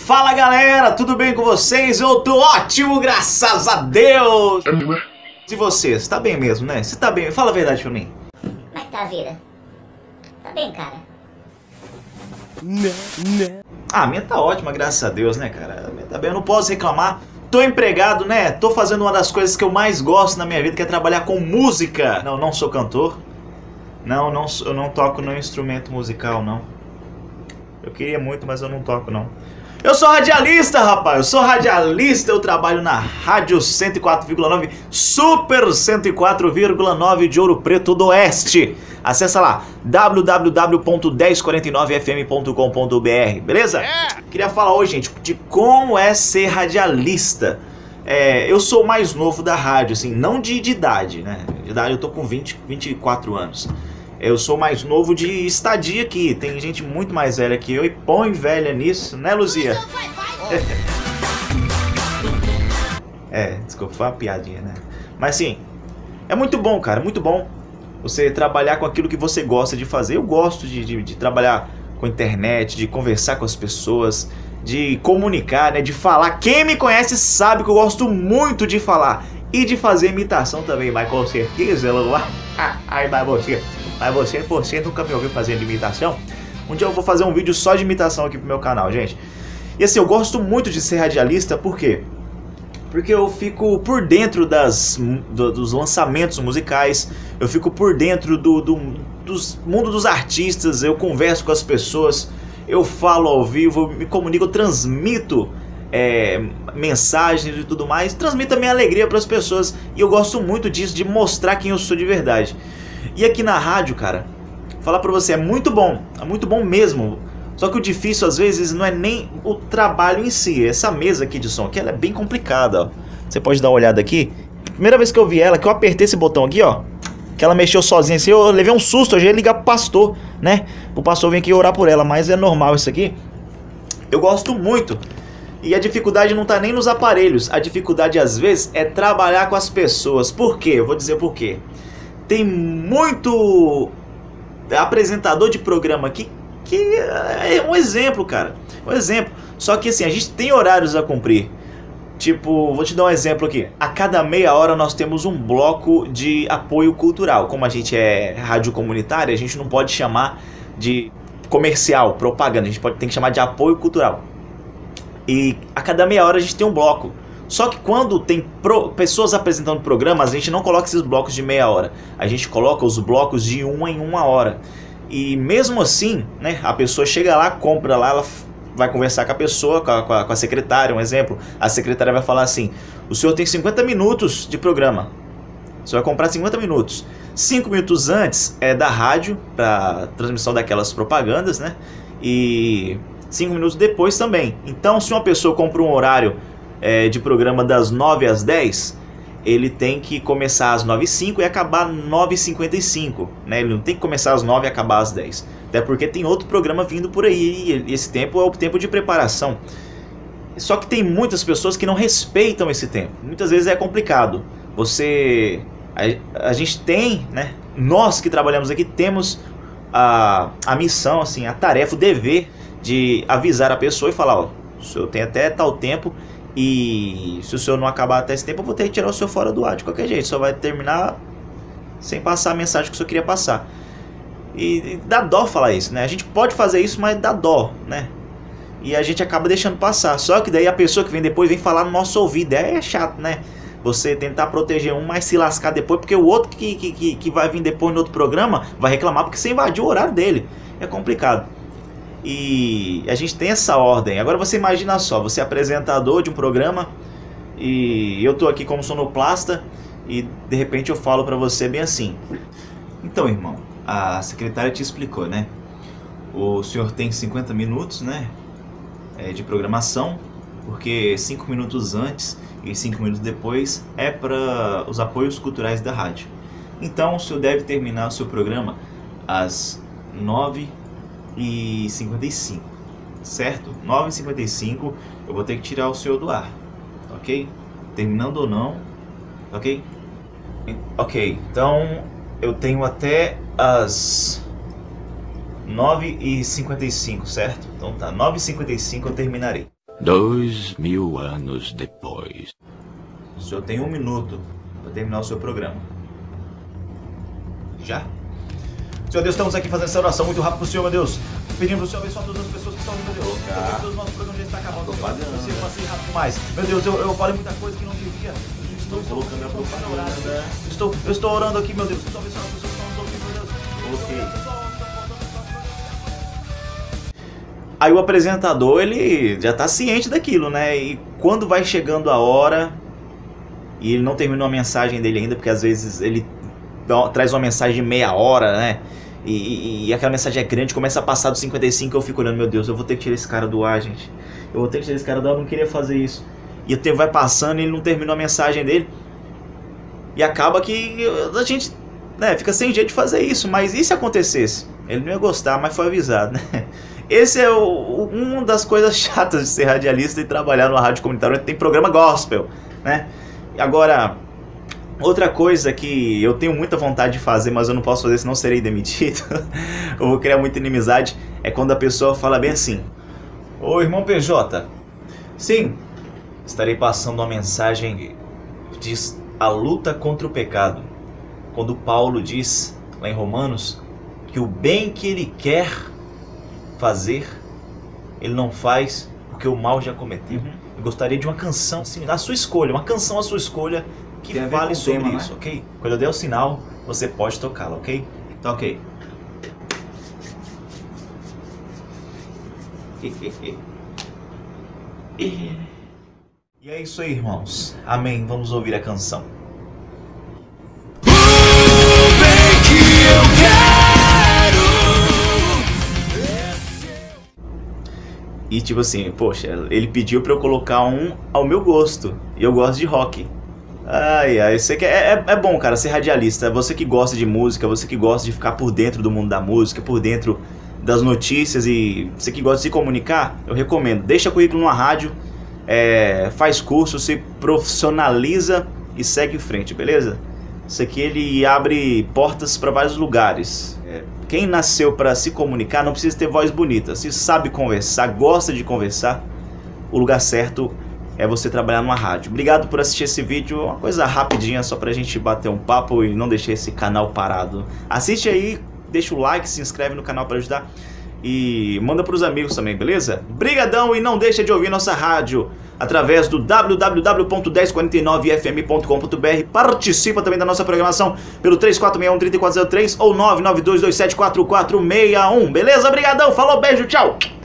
Fala galera, tudo bem com vocês? Eu tô ótimo, graças a Deus! E você, tá bem mesmo, né? Você tá bem? Fala a verdade pra mim. Como é que tá a vida? Tá bem, cara? Ah, a minha tá ótima, graças a Deus, né, cara? A minha tá bem, eu não posso reclamar. Tô empregado, né? Tô fazendo uma das coisas que eu mais gosto na minha vida, que é trabalhar com música. Não sou cantor. Eu não toco no instrumento musical, não. Eu queria muito, mas eu não toco, não. Eu sou radialista, rapaz. Eu sou radialista. Eu trabalho na Rádio 104,9, Super 104,9 de Ouro Preto do Oeste. Acessa lá, www.1049fm.com.br, beleza? Queria falar hoje, gente, de como é ser radialista. Eu sou o mais novo da rádio, assim, não de idade, né? De idade eu tô com 24 anos. Eu sou mais novo de estadia aqui. Tem gente muito mais velha que eu e põe velha nisso, né, Luzia? Desculpa, foi uma piadinha, né? Mas assim, é muito bom, cara, muito bom você trabalhar com aquilo que você gosta de fazer. Eu gosto de trabalhar com a internet, de conversar com as pessoas, de comunicar, né, de falar. Quem me conhece sabe que eu gosto muito de falar e de fazer imitação também, mas com certeza, você nunca me ouviu fazendo imitação? Um dia eu vou fazer um vídeo só de imitação aqui pro meu canal, gente. E assim, eu gosto muito de ser radialista, por quê? Porque eu fico por dentro dos lançamentos musicais, eu fico por dentro do mundo dos artistas, eu converso com as pessoas, eu falo ao vivo, me comunico, eu transmito mensagens e tudo mais, transmito a minha alegria para as pessoas, e eu gosto muito disso, de mostrar quem eu sou de verdade. E aqui na rádio, cara, falar pra você, é muito bom mesmo. Só que o difícil às vezes não é nem o trabalho em si. Essa mesa aqui de som aqui, ela é bem complicada, ó. Você pode dar uma olhada aqui. Primeira vez que eu vi ela, que eu apertei esse botão aqui, ó, que ela mexeu sozinha assim, eu levei um susto, eu já ia ligar pro pastor, né? O pastor vem aqui orar por ela, mas é normal isso aqui. Eu gosto muito. E a dificuldade não tá nem nos aparelhos. A dificuldade às vezes é trabalhar com as pessoas. Por quê? Eu vou dizer por quê. Tem muito apresentador de programa aqui que é um exemplo, cara. Um exemplo. Só que assim, a gente tem horários a cumprir. Tipo, vou te dar um exemplo aqui. A cada meia hora nós temos um bloco de apoio cultural. Como a gente é rádio comunitária, a gente não pode chamar de comercial, propaganda. A gente tem que chamar de apoio cultural. E a cada meia hora a gente tem um bloco. Só que quando tem pessoas apresentando programas, a gente não coloca esses blocos de meia hora. A gente coloca os blocos de 1 em 1 hora. E mesmo assim, né, a pessoa chega lá, compra lá, ela vai conversar com a pessoa, com a secretária, um exemplo. A secretária vai falar assim: o senhor tem 50 minutos de programa. Você vai comprar 50 minutos. 5 minutos antes é da rádio, para transmissão daquelas propagandas, né? E 5 minutos depois também. Então, se uma pessoa compra um horário de programa das 9 às 10, ele tem que começar às 9h05 e acabar às 9h55, né? Ele não tem que começar às 9 e acabar às 10. Até porque tem outro programa vindo por aí e esse tempo é o tempo de preparação. Só que tem muitas pessoas que não respeitam esse tempo. Muitas vezes é complicado. A gente tem, né? Nós que trabalhamos aqui temos a missão, assim, a tarefa, o dever de avisar a pessoa e falar: ó, o senhor tem até tal tempo. E se o senhor não acabar até esse tempo, eu vou ter que tirar o senhor fora do ar de qualquer jeito. Só vai terminar sem passar a mensagem que o senhor queria passar. E dá dó falar isso, né? A gente pode fazer isso, mas dá dó, né? E a gente acaba deixando passar. Só que daí a pessoa que vem depois vem falar no nosso ouvido. É chato, né? Você tentar proteger um, mas se lascar depois, porque o outro que vai vir depois no outro programa vai reclamar porque você invadiu o horário dele. É complicado. E a gente tem essa ordem. Agora você imagina só, você é apresentador de um programa e eu tô aqui como sonoplasta e de repente eu falo pra você bem assim: então, irmão, a secretária te explicou, né? O senhor tem 50 minutos, né, de programação, porque 5 minutos antes e 5 minutos depois é para os apoios culturais da rádio. Então o senhor deve terminar o seu programa às 9h55, certo? 9h55 eu vou ter que tirar o senhor do ar, ok? Terminando ou não, ok? Ok, então eu tenho até as 9h55, certo? Então tá, 9h55 eu terminarei. 2000 anos depois. O senhor tem 1 minuto para terminar o seu programa. Já? Senhor Deus, estamos aqui fazendo essa oração muito rápido pro Senhor, meu Deus. Pedindo pro Senhor abençoar todas as pessoas que estão vindo, meu Deus. Meu Deus, nosso programa já está acabando. Senhor, eu passei rápido demais. Meu Deus, eu falei muita coisa que não devia. Estou colocando a propaganda. Eu estou orando aqui, meu Deus. Estou abençoando as pessoas que estão nos ouvindo, meu Deus. Ok. Aí o apresentador, ele já tá ciente daquilo, né? E quando vai chegando a hora, e ele não terminou a mensagem dele ainda, porque às vezes ele traz uma mensagem de meia hora, né? E aquela mensagem é grande, começa a passar dos 55, eu fico olhando, meu Deus, eu vou ter que tirar esse cara do ar, gente. Eu vou ter que tirar esse cara do ar, eu não queria fazer isso. E o tempo vai passando e ele não terminou a mensagem dele. E acaba que a gente, né, fica sem jeito de fazer isso. Mas e se acontecesse? Ele não ia gostar, mas foi avisado, né? Esse é uma das coisas chatas de ser radialista e trabalhar numa rádio comunitária onde tem programa gospel, né? Agora, outra coisa que eu tenho muita vontade de fazer, mas eu não posso fazer senão serei demitido, eu vou criar muita inimizade, é quando a pessoa fala bem assim: ô irmão PJ, sim, estarei passando uma mensagem que diz a luta contra o pecado. Quando Paulo diz, lá em Romanos, que o bem que ele quer fazer, ele não faz porque o mal já cometeu. Eu gostaria de uma canção, assim, a sua escolha, uma canção à sua escolha que fale sobre tema, isso, né? Ok? Quando eu der o sinal, você pode tocá-la, ok? Tá ok. E é isso aí, irmãos. Amém. Vamos ouvir a canção. E tipo assim, poxa, ele pediu pra eu colocar um ao meu gosto. E eu gosto de rock. Ai, ai, isso aqui é bom, cara, ser radialista. Você que gosta de música, você que gosta de ficar por dentro do mundo da música, por dentro das notícias, e você que gosta de se comunicar, eu recomendo. Deixa currículo numa rádio, faz curso, se profissionaliza e segue em frente, beleza? Isso aqui ele abre portas para vários lugares. Quem nasceu para se comunicar não precisa ter voz bonita. Se sabe conversar, gosta de conversar, o lugar certo é você trabalhar numa rádio. Obrigado por assistir esse vídeo, uma coisa rapidinha só pra gente bater um papo e não deixar esse canal parado. Assiste aí, deixa o like, se inscreve no canal para ajudar e manda pros amigos também, beleza? Brigadão, e não deixa de ouvir nossa rádio através do www.1049fm.com.br. Participa também da nossa programação pelo 3461-3403 ou 992274461, beleza? Brigadão, falou, beijo, tchau!